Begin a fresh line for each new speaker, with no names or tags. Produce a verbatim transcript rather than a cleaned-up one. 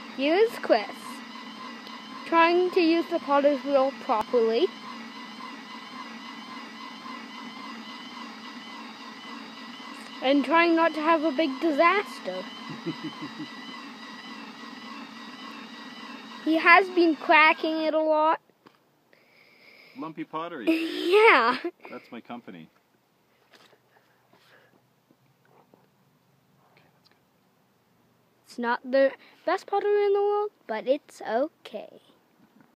Here's Chris, trying to use the potter's wheel properly. And trying not to have a big disaster. He has been cracking it a lot.
Lumpy Pottery.
Yeah.
That's my company. Okay, that's good.
It's not the best pottery in the world, but it's okay.